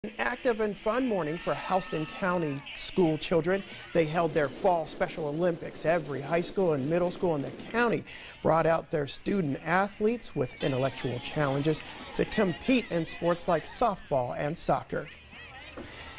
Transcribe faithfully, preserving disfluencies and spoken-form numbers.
An active and fun morning for Houston County school children. They held their fall Special Olympics. Every high school and middle school in the county brought out their student athletes with intellectual challenges to compete in sports like softball and soccer.